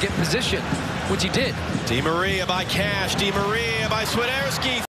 get in position, which he did. Di Maria by Cash, Di Maria by Swiderski.